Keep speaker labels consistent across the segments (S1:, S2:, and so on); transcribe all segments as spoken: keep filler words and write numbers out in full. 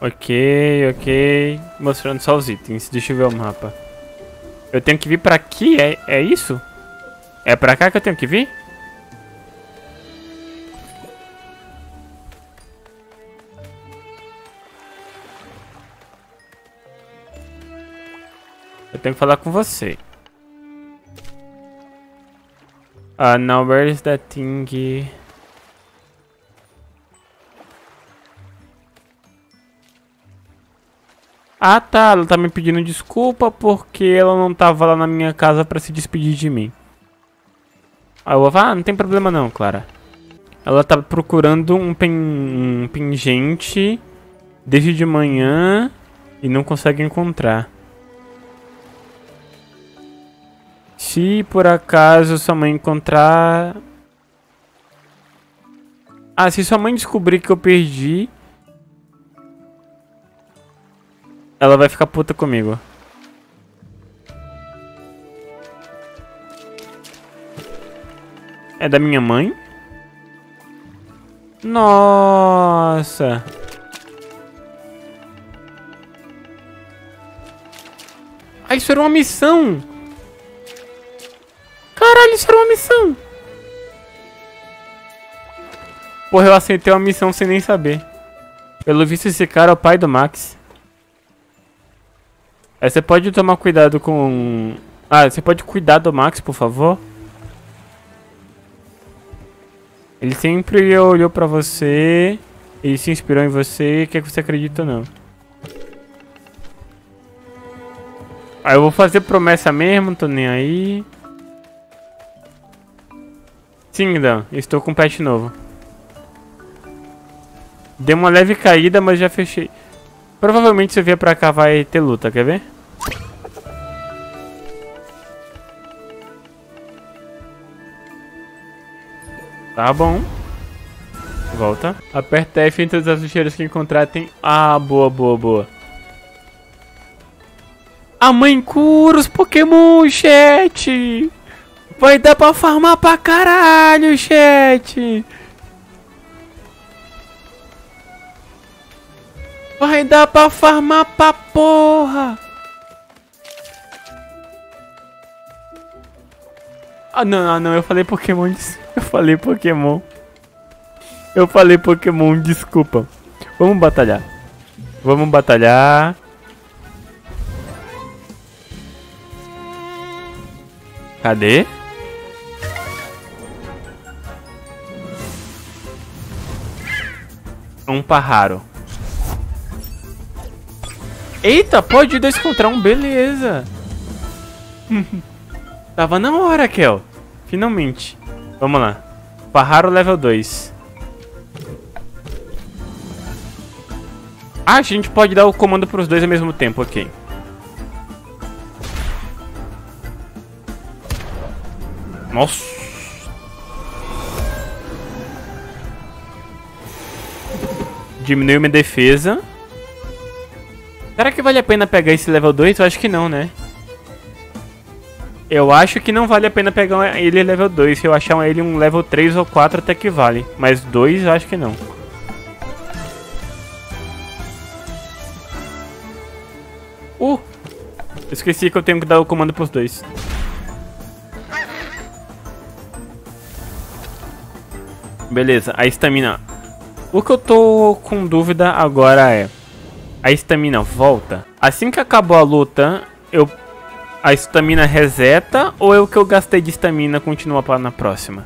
S1: Ok, ok. Mostrando só os itens. Deixa eu ver o mapa. Eu tenho que vir pra aqui? É, é isso? É pra cá que eu tenho que vir? Eu tenho que falar com você. Ah, uh, now where is that thing? Ah tá, ela tá me pedindo desculpa porque ela não tava lá na minha casa pra se despedir de mim. Aí eu vou falar, ah, não tem problema não, Clara. Ela tá procurando um, pen... um pingente desde de manhã e não consegue encontrar. Se por acaso sua mãe encontrar... Ah, se sua mãe descobrir que eu perdi... Ela vai ficar puta comigo. É da minha mãe? Nossa. Ah, isso era uma missão. Caralho, isso era uma missão. Porra, eu aceitei uma missão sem nem saber. Pelo visto, esse cara é o pai do Max. Aí você pode tomar cuidado com... Ah, você pode cuidar do Max, por favor? Ele sempre olhou pra você. Ele se inspirou em você. Quer que você acredite ou não? Ah, eu vou fazer promessa mesmo, não tô nem aí. Sim, Dan, estou com um pet novo. Deu uma leve caída, mas já fechei. Provavelmente se eu vier pra cá vai ter luta, quer ver? Tá bom. Volta. Aperta F entre as lixeiras que encontrar tem... Ah, boa, boa, boa. A mãe cura os Pokémon, chat! Vai dar pra farmar pra caralho, chat! Vai dar pra farmar pra porra! Ah, não, ah, não, eu falei Pokémon, eu falei Pokémon. Eu falei Pokémon, desculpa. Vamos batalhar. Vamos batalhar. Cadê? Um pájaro. Eita, pode dois contra um, beleza. Tava na hora, Kel. Finalmente. Vamos lá. Pájaro level dois. Ah, a gente pode dar o comando pros dois ao mesmo tempo, ok. Nossa. Diminuiu minha defesa. Será que vale a pena pegar esse level dois? Eu acho que não, né? Eu acho que não vale a pena pegar ele level dois. Se eu achar ele um level três ou quatro até que vale. Mas dois eu acho que não. Uh! Esqueci que eu tenho que dar o comando pros dois. Beleza, a estamina. O que eu tô com dúvida agora é... A estamina volta? Assim que acabou a luta, eu... A estamina reseta ou é o que eu gastei de estamina continua para na próxima?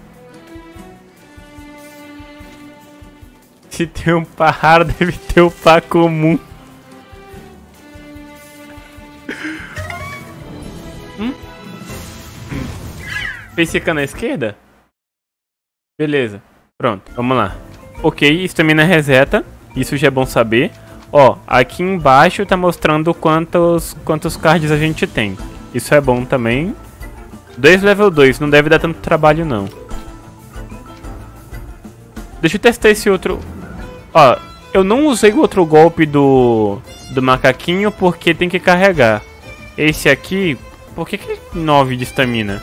S1: Se tem um pá raro, deve ter um pá comum. hum? Fez ficar na esquerda? Beleza. Pronto, vamos lá. Ok, estamina reseta. Isso já é bom saber. Ó, aqui embaixo tá mostrando quantos, quantos cards a gente tem. Isso é bom também. dois level dois, não deve dar tanto trabalho não. Deixa eu testar esse outro. Ó, eu não usei o outro golpe do, do macaquinho porque tem que carregar. Esse aqui, por que que é nove de estamina?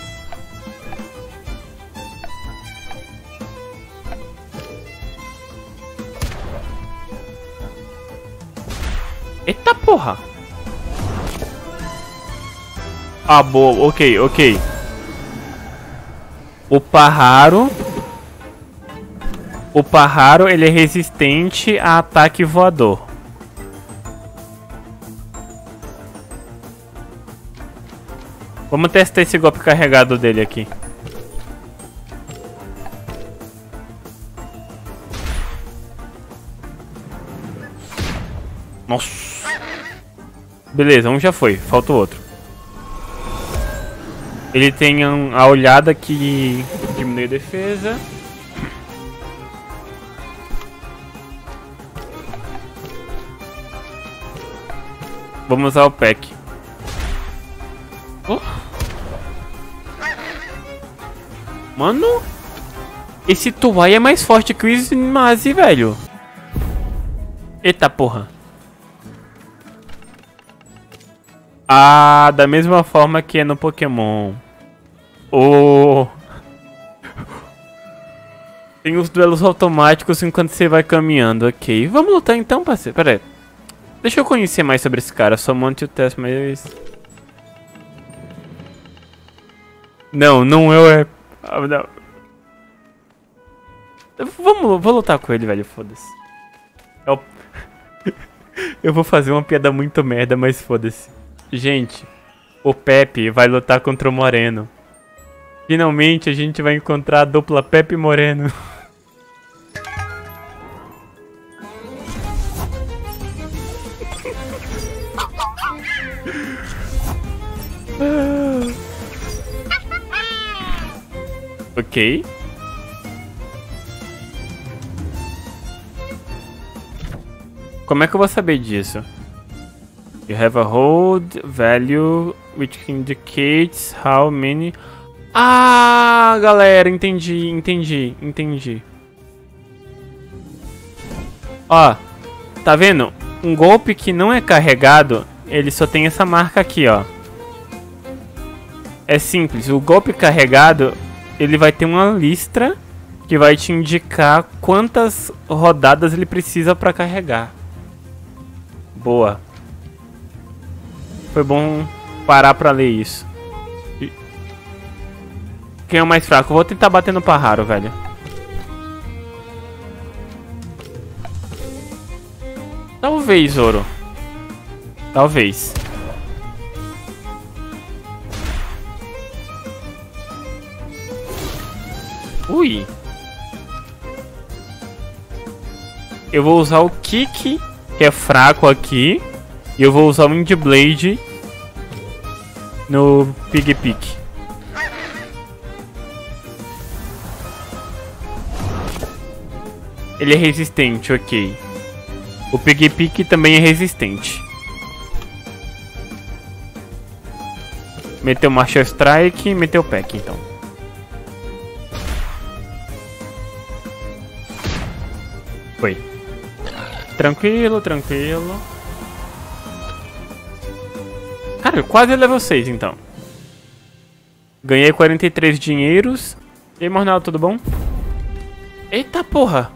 S1: Eita porra. Ah, boa. Ok, ok. O Parraro... O Parraro, ele é resistente a ataque voador. Vamos testar esse golpe carregado dele aqui. Nossa. Beleza, um já foi. Falta o outro. Ele tem a olhada que diminui a defesa. Vamos usar o pack. Oh. Mano, esse Tuai é mais forte que o Smazy, velho. Eita porra. Ah, da mesma forma que é no Pokémon. Oh. Tem os duelos automáticos enquanto você vai caminhando. Ok, vamos lutar então, parceiro. Pera aí. Deixa eu conhecer mais sobre esse cara. Só monte o teste, mas... Não, não é... Não. Vamos, vou lutar com ele, velho. Foda-se. Eu... eu vou fazer uma piada muito merda, mas foda-se. Gente, o Pepe vai lutar contra o Moreno. Finalmente a gente vai encontrar a dupla Pepe e Moreno. Ok. Como é que eu vou saber disso? You have a hold value which indicates how many... Ah, galera, entendi, entendi, entendi. Ó, tá vendo? Um golpe que não é carregado, ele só tem essa marca aqui, ó. É simples, o golpe carregado, ele vai ter uma listra que vai te indicar quantas rodadas ele precisa pra carregar. Boa. Foi bom parar pra ler isso. Quem é o mais fraco? Eu vou tentar bater no Parraro, velho. Talvez, Zoro. Talvez. Ui. Eu vou usar o Kick, que é fraco aqui. E eu vou usar o Wind Blade no Pig Pick. Ele é resistente, ok. O Pig Pick também é resistente. Meteu Martial Strike e meteu Pack, então. Foi. Tranquilo, tranquilo. Cara, eu quase level seis, então. Ganhei quarenta e três dinheiros. E aí, Mornal, tudo bom? Eita porra!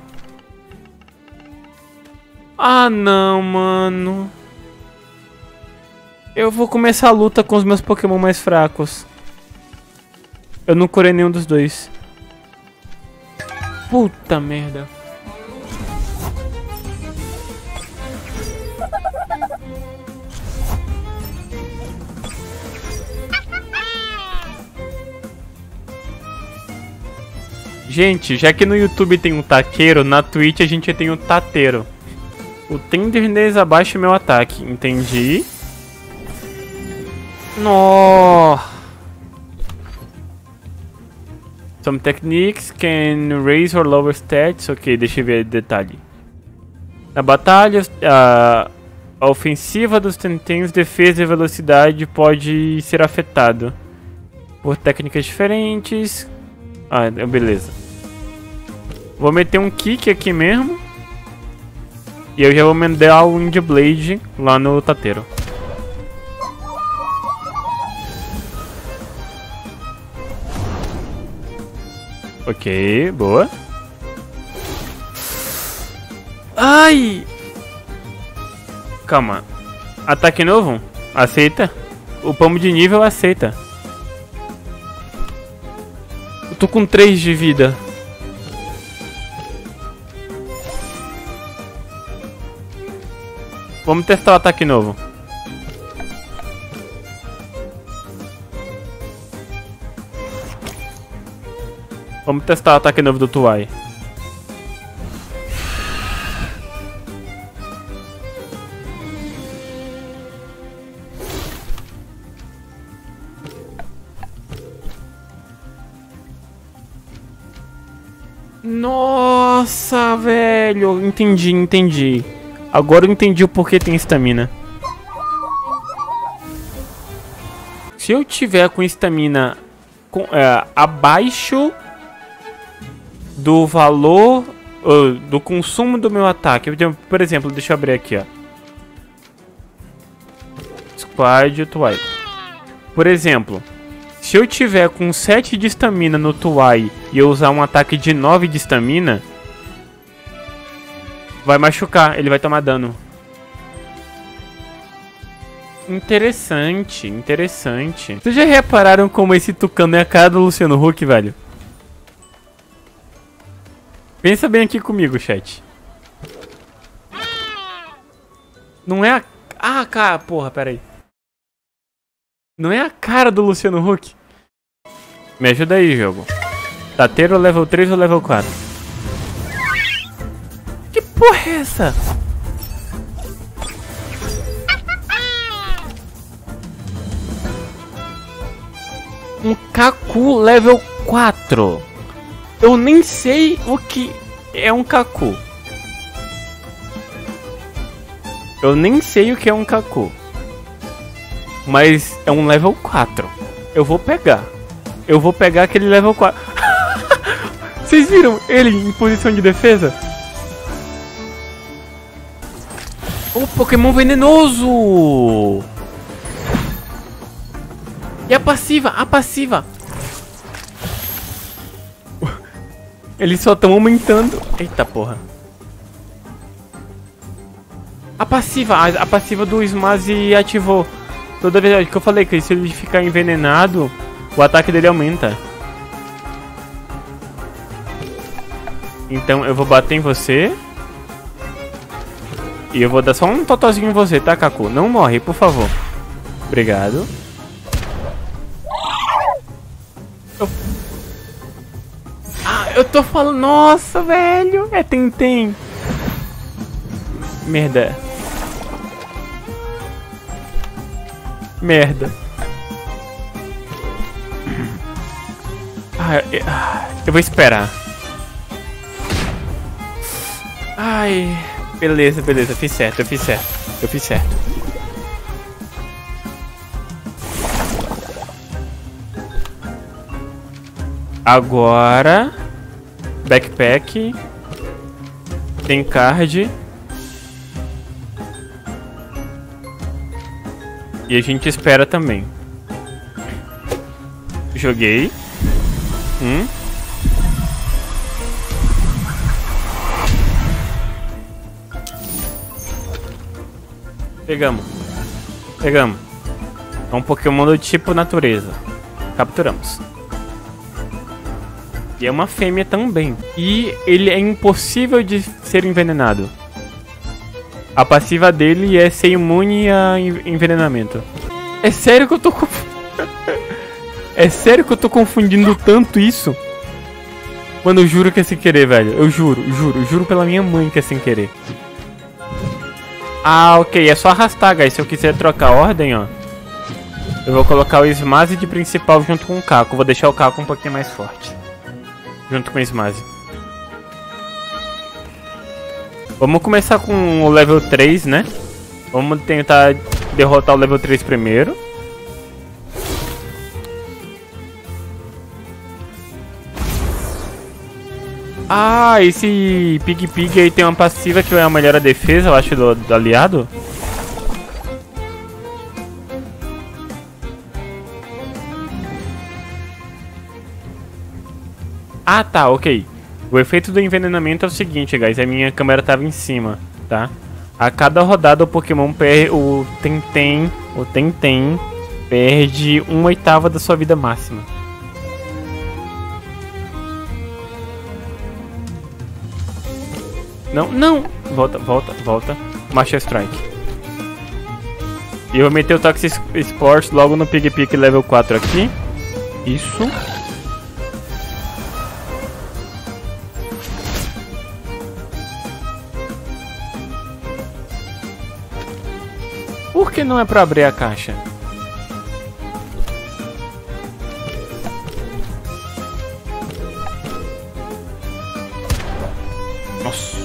S1: Ah, não, mano. Eu vou começar a luta com os meus Pokémon mais fracos. Eu não curei nenhum dos dois. Puta merda. Gente, já que no YouTube tem um taqueiro, na Twitch a gente tem um tateiro. O Tenderness abaixa meu ataque, entendi. No. Some techniques can raise or lower stats. Ok, deixa eu ver o detalhe. Na batalha, a, a ofensiva dos Tentens, defesa e velocidade pode ser afetado por técnicas diferentes. Ah, beleza. Vou meter um kick aqui mesmo. E eu já vou mandar o Wind Blade lá no tateiro. Ok, boa. Ai! Calma. Ataque novo? Aceita. O pomo de nível aceita. Eu tô com três de vida. Vamos testar o ataque novo. Vamos testar o ataque novo do Tuai. Nossa, velho. Entendi, entendi. Agora eu entendi o porquê tem estamina. Se eu tiver com estamina com, é, abaixo do valor uh, do consumo do meu ataque. Por exemplo, deixa eu abrir aqui, ó. Squad Tuai. Por exemplo, se eu tiver com sete de estamina no Tuai e eu usar um ataque de nove de estamina, vai machucar, ele vai tomar dano. Interessante, interessante. Vocês já repararam como esse tucano é a cara do Luciano Huck, velho? Pensa bem aqui comigo, chat. Não é a... Ah, cara, porra, pera aí. Não é a cara do Luciano Huck? Me ajuda aí, jogo. Tateiro level três ou level quatro? Que porra é essa? Um Kaku level quatro. Eu nem sei o que é um Kaku. Eu nem sei o que é um Kaku. Mas é um level quatro. Eu vou pegar. Eu vou pegar aquele level quatro. Vocês viram ele em posição de defesa? O Pokémon venenoso! E a passiva? A passiva! Eles só estão aumentando. Eita porra. A passiva. A, a passiva do Smazy ativou. Toda vez que eu falei que se ele ficar envenenado, o ataque dele aumenta. Então eu vou bater em você. E eu vou dar só um totozinho em você, tá, Kaku? Não morre, por favor. Obrigado. Eu... Ah, eu tô falando... Nossa, velho. É Tentem. Merda. Merda. Ah, eu, eu vou esperar. Ai... Beleza, beleza, fiz certo, eu fiz certo, eu fiz certo. Agora... Backpack. Tem card. E a gente espera também. Joguei. Hum. Pegamos. Pegamos. É um Pokémon do tipo natureza. Capturamos. E é uma fêmea também. E ele é impossível de ser envenenado. A passiva dele é ser imune a envenenamento. É sério que eu tô conf... É sério que eu tô confundindo tanto isso? Mano, eu juro que é sem querer, velho. Eu juro, juro, juro pela minha mãe que é sem querer. Ah, ok. É só arrastar, guys. Se eu quiser trocar a ordem, ó. Eu vou colocar o Smazy de principal junto com o Kaku. Vou deixar o Kaku um pouquinho mais forte. Junto com o Smazy. Vamos começar com o level três, né? Vamos tentar derrotar o level três primeiro. Ah, esse Pig Pig aí tem uma passiva que é a melhor a defesa, eu acho, do, do aliado. Ah, tá, ok. O efeito do envenenamento é o seguinte, guys. A minha câmera tava em cima, tá? A cada rodada o Pokémon perde. O Tenten. O Tenten perde uma oitava da sua vida máxima. Não, não! Volta, volta, volta. Master Strike. E eu vou meter o Toxic Sport logo no Pig Pick level quatro aqui. Isso. Por que não é pra abrir a caixa? Nossa.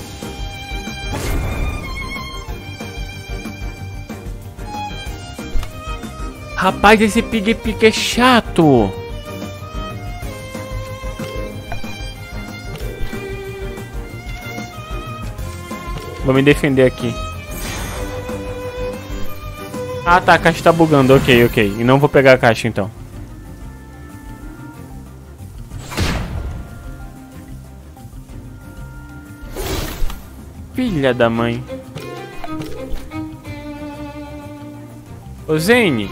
S1: Rapaz, esse Pig Pick é chato. Vou me defender aqui. Ah tá, a caixa tá bugando, ok, ok. E não vou pegar a caixa então. Filha da mãe. Ô Zane,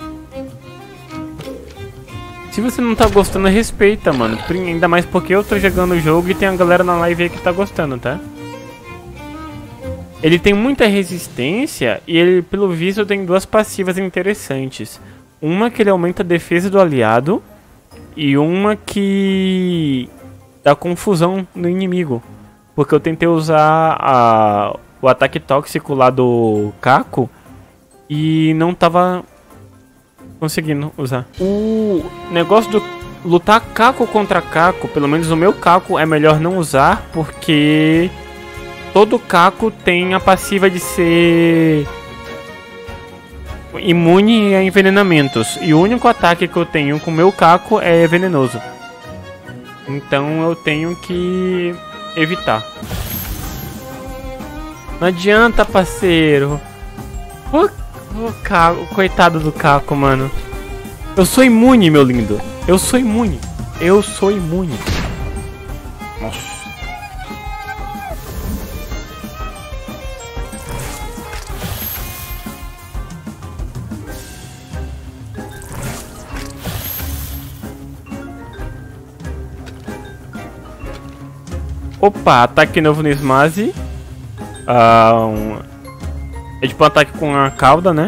S1: se você não tá gostando, respeita, mano. Ainda mais porque eu tô jogando o jogo e tem a galera na live aí que tá gostando, tá? Ele tem muita resistência e ele, pelo visto, tem duas passivas interessantes. Uma que ele aumenta a defesa do aliado e uma que dá confusão no inimigo. Porque eu tentei usar a, o ataque tóxico lá do Caco e não tava conseguindo usar. O negócio do lutar Caco contra Caco, pelo menos o meu Caco, é melhor não usar porque todo Caco tem a passiva de ser imune a envenenamentos. E o único ataque que eu tenho com o meu Caco é venenoso. Então eu tenho que evitar. Não adianta, parceiro. O, o Caco, coitado do Caco, mano. Eu sou imune, meu lindo. Eu sou imune. Eu sou imune. Nossa. Opa, ataque novo no Smazy. Ah, um... É tipo um ataque com a cauda, né?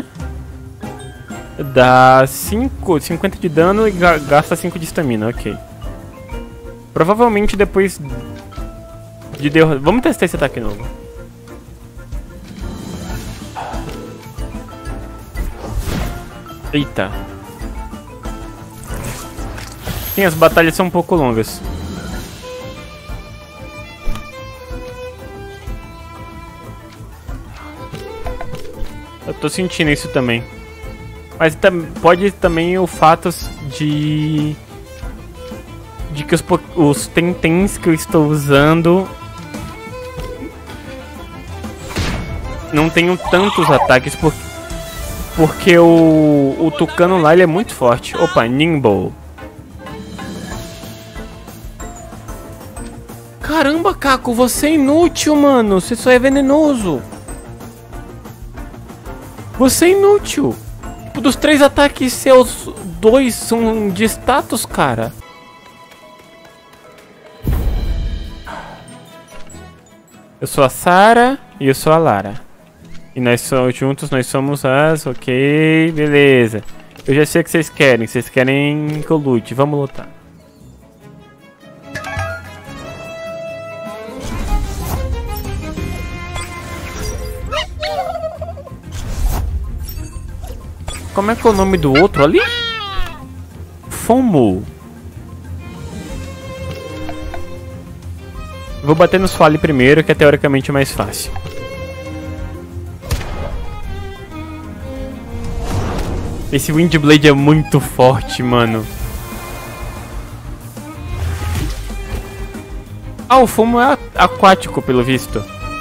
S1: Dá cinco, cinquenta de dano e gasta cinco de estamina, ok. Provavelmente depois de derrotar... Vamos testar esse ataque novo. Eita. Sim, as batalhas são um pouco longas. Eu tô sentindo isso também. Mas tam pode também o fato de... De que os, os Tentens que eu estou usando não tenho tantos ataques por, porque o, o Tucano lá ele é muito forte. Opa, Nimble. Caramba, Caco, você é inútil, mano. Você só é venenoso. Você é inútil. Tipo, dos três ataques seus, dois são de status, cara. Eu sou a Sarah e eu sou a Lara. E nós somos juntos, nós somos as... Ok, beleza. Eu já sei o que vocês querem. Vocês querem que eu lute. Vamos lutar. Como é que é o nome do outro ali? Fomo. Vou bater no Swally primeiro, que é teoricamente mais fácil. Esse Windblade é muito forte, mano. Ah, o Fomo é aquático, pelo visto.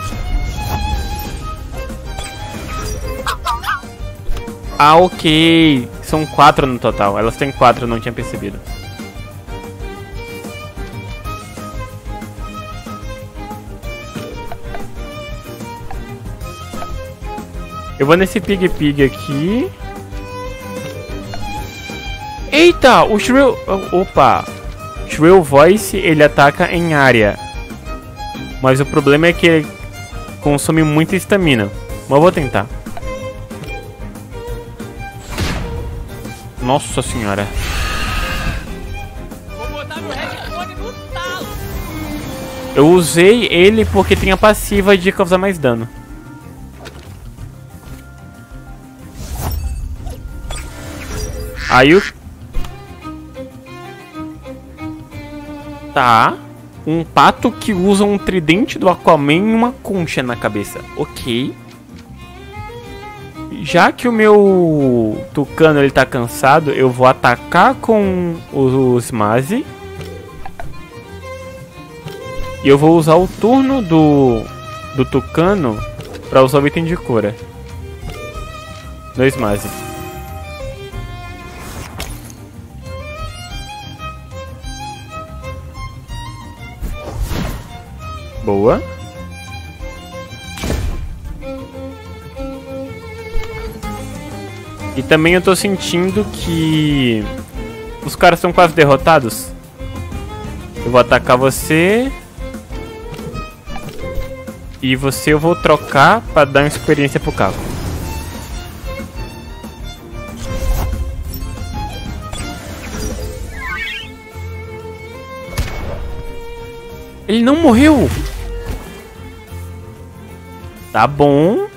S1: Ah, ok. São quatro no total. Elas têm quatro, eu não tinha percebido. Eu vou nesse Pig Pig aqui. Eita, o Shrill... Opa. Shrill Voice, ele ataca em área. Mas o problema é que ele consome muita estamina. Mas eu vou tentar. Nossa senhora.
S2: Vou botar meu headphone no talo.
S1: Eu usei ele porque tem a passiva de causar mais dano. Aí o... Tá. Um pato que usa um tridente do Aquaman e uma concha na cabeça. Ok. Já que o meu tucano ele tá cansado, eu vou atacar com o Smazy. E eu vou usar o turno do, do tucano pra usar o item de cura. No Smazy. Boa. E também eu tô sentindo que os caras estão quase derrotados. Eu vou atacar você. E você eu vou trocar pra dar uma experiência pro Caco. Ele não morreu! Tá bom.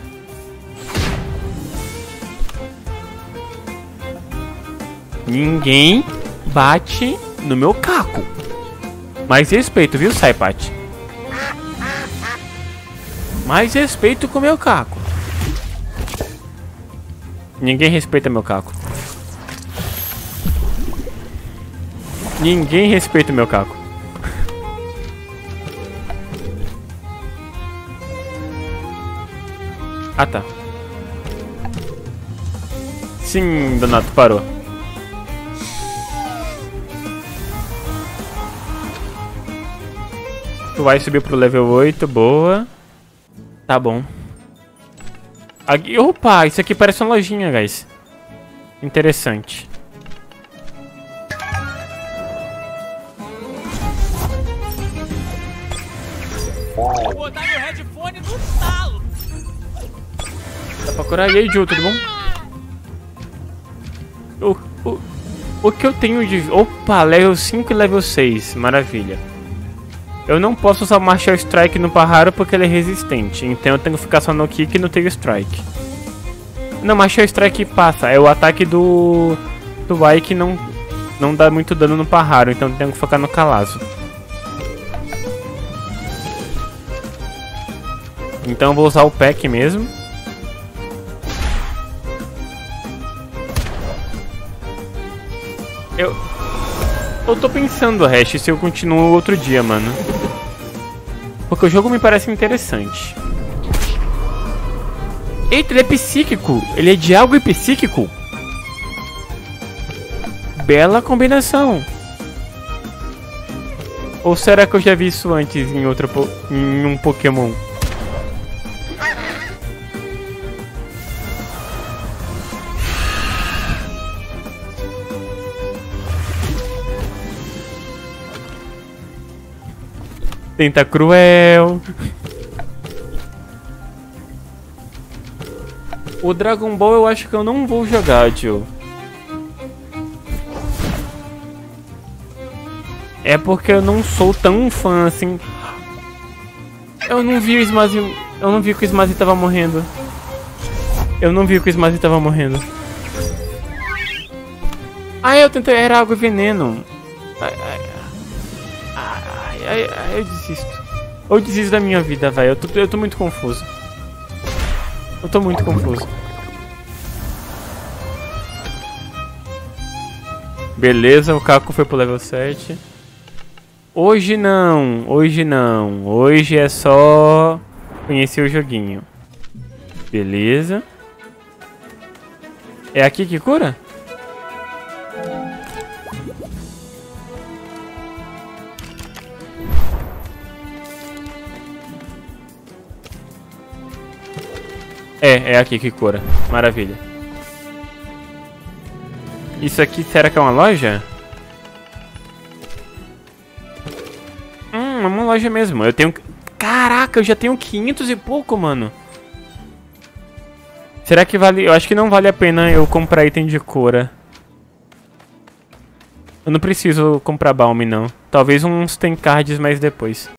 S1: Ninguém bate no meu Caco. Mais respeito, viu, Saipat? Mais respeito com o meu Caco. Ninguém respeita meu Caco. Ninguém respeita meu Caco. Ah, tá. Sim, Donato, parou. Tu vai subir pro level oito, boa. Tá bom. Aqui, opa, isso aqui parece uma lojinha, guys. Interessante.
S2: Vou botar meu headphone no talo.
S1: Dá pra curar? E aí, Ju, tudo bom? O, o, o que eu tenho de... Opa, level cinco e level seis. Maravilha. Eu não posso usar o Martial Strike no Pajaro porque ele é resistente. Então eu tenho que ficar só no Kick e no Tail Strike. Não, Martial Strike passa. É o ataque do... Do Ike que não, não dá muito dano no Pajaro. Então eu tenho que focar no Calazo. Então eu vou usar o Pack mesmo. Eu... Eu tô pensando, Hash, se eu continuo outro dia, mano. Porque o jogo me parece interessante. Eita, ele é psíquico. Ele é de algo e psíquico. Bela combinação. Ou será que eu já vi isso antes em, outra po em um Pokémon? Tenta cruel. O Dragon Ball eu acho que eu não vou jogar, tio. É porque eu não sou tão fã assim. Eu não vi o Smazy. Eu não vi que o Smazy tava morrendo. Eu não vi que o Smazy tava morrendo. Ah, eu tentei. Era água e veneno. Ai, ai. Ai, ai, ai, eu desisto. Eu desisto da minha vida, velho. Eu tô, eu tô muito confuso. Eu tô muito confuso. Beleza, o Caco foi pro level sete. Hoje não, hoje não. Hoje é só conhecer o joguinho. Beleza. É aqui que cura? É, é aqui que cura. Maravilha. Isso aqui, será que é uma loja? Hum, é uma loja mesmo. Eu tenho... Caraca, eu já tenho quinhentos e pouco, mano. Será que vale... Eu acho que não vale a pena eu comprar item de cura. Eu não preciso comprar balme, não. Talvez uns tem cards mais depois.